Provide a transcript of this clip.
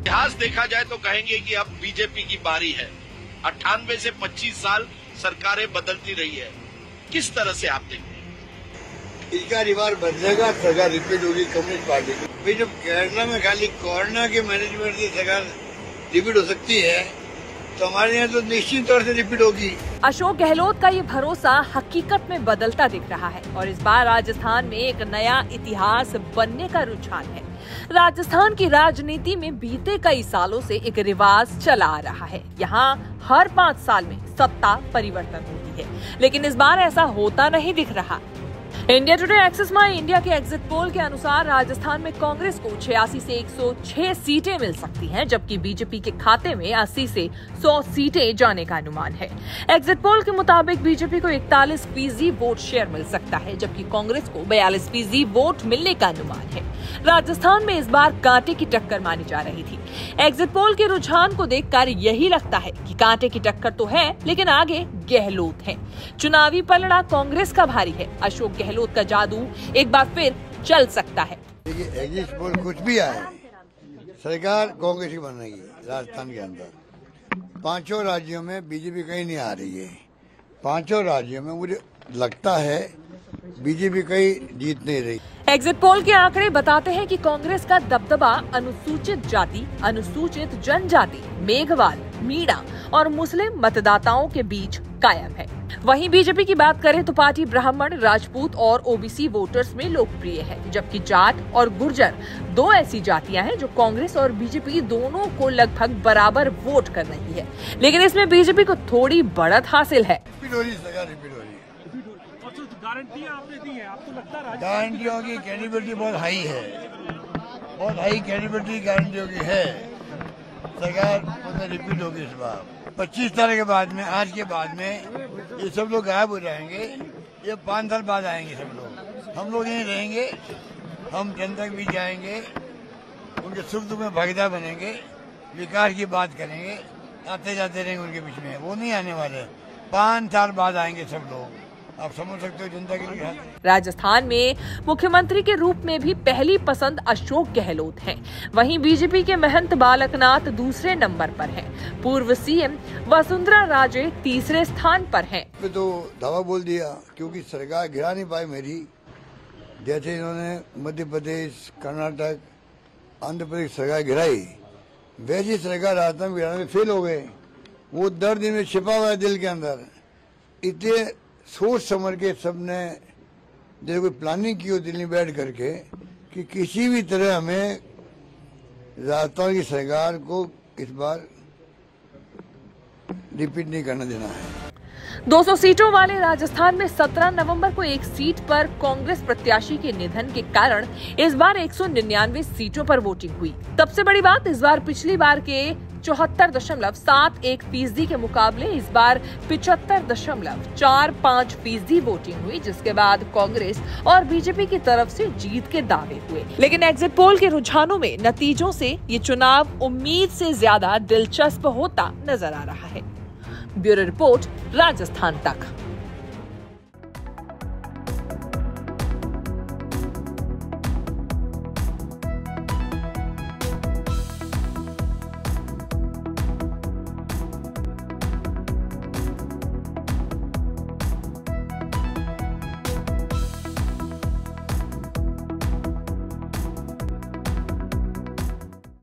इतिहास देखा जाए तो कहेंगे कि अब बीजेपी की बारी है। 98 से 25 साल सरकारें बदलती रही है, किस तरह से आप देखते हैं? इसका रिवाज बदलेगा, सरकार रिपीट होगी कम्युनिस्ट पार्टी की। भाई जब केरला में खाली कोरोना के मैनेजमेंट से सरकार रिपीट हो सकती है, तो हमारे यहाँ तो निश्चित तौर से रिपीट होगी। अशोक गहलोत का ये भरोसा हकीकत में बदलता दिख रहा है और इस बार राजस्थान में एक नया इतिहास बनने का रुझान है। राजस्थान की राजनीति में बीते कई सालों से एक रिवाज चला आ रहा है। यहाँ हर 5 साल में सत्ता परिवर्तन होती है, लेकिन इस बार ऐसा होता नहीं दिख रहा। India today axis my India के एग्जिट पोल के अनुसार राजस्थान में कांग्रेस को 86 से 106 सीटें मिल सकती हैं, जबकि बीजेपी के खाते में 80 से 100 सीटें जाने का अनुमान है। एग्जिट पोल के मुताबिक बीजेपी को 41% वोट शेयर मिल सकता है, जबकि कांग्रेस को 42% वोट मिलने का अनुमान है। राजस्थान में इस बार कांटे की टक्कर मानी जा रही थी। एग्जिट पोल के रुझान को देखकर यही लगता है कि कांटे की टक्कर तो है, लेकिन आगे गहलोत है। चुनावी पलड़ा कांग्रेस का भारी है। अशोक गहलोत का जादू एक बार फिर चल सकता है। देखिए, एग्जिट पोल कुछ भी आए, सरकार कांग्रेस की बन रही है। राजस्थान के अंदर 5 राज्यों में बीजेपी कहीं नहीं आ रही है। 5 राज्यों में मुझे लगता है बीजेपी कहीं जीत नहीं रही। एग्जिट पोल के आंकड़े बताते हैं कि कांग्रेस का दबदबा अनुसूचित जाति, अनुसूचित जनजाति, मेघवाल, मीणा और मुस्लिम मतदाताओं के बीच कायम है। वहीं बीजेपी की बात करें तो पार्टी ब्राह्मण, राजपूत और ओबीसी वोटर्स में लोकप्रिय है, जबकि जाट और गुर्जर 2 ऐसी जातियां हैं जो कांग्रेस और बीजेपी दोनों को लगभग बराबर वोट कर रही है। लेकिन इसमें बीजेपी को थोड़ी बढ़त हासिल है। गारंटियों की कैपेबिलिटी बहुत हाई है, बहुत हाई कैपेबिलिटी गारंटियों की है। सरकार रिपीट होगी इस बार। 25 साल के बाद में, आज के बाद में ये सब लोग गायब हो जाएंगे। ये 5 साल बाद आएंगे सब लोग। हम लोग यहीं रहेंगे, हम जनता के बीच जाएंगे, उनके सुख दुख में भागीदार बनेंगे, विकास की बात करेंगे, आते जाते रहेंगे उनके बीच में। वो नहीं आने वाले, 5 साल बाद आएंगे सब लोग। आप समझ सकते हो जनता के लिए। राजस्थान में मुख्यमंत्री के रूप में भी पहली पसंद अशोक गहलोत हैं। वहीं बीजेपी के महंत बालकनाथ दूसरे नंबर पर हैं। पूर्व सीएम वसुंधरा राजे तीसरे स्थान पर हैं। तो दावा बोल दिया क्योंकि सरकार गिरा नहीं पाई मेरी। जैसे इन्होंने मध्य प्रदेश, कर्नाटक, आंध्र प्रदेश सरकार गिराई, वैसी सरकार राजस्थान गिराने में फेल हो गए। वो दर्द इनमें छिपा हुआ है दिल के अंदर। इतने सोच समझ के सबने जैसे कोई प्लानिंग की हो दिल्ली बैठ करके कि किसी भी तरह हमें राजस्थान की सरकार को इस बार रिपीट नहीं करने देना है। 200 सीटों वाले राजस्थान में 17 नवंबर को एक सीट पर कांग्रेस प्रत्याशी के निधन के कारण इस बार 199 सीटों पर वोटिंग हुई। सबसे बड़ी बात, इस बार पिछली बार के 74.71% के मुकाबले इस बार 75.45% वोटिंग हुई, जिसके बाद कांग्रेस और बीजेपी की तरफ से जीत के दावे हुए। लेकिन एग्जिट पोल के रुझानों में नतीजों से ये चुनाव उम्मीद से ज्यादा दिलचस्प होता नजर आ रहा है। ब्यूरो रिपोर्ट, राजस्थान तक।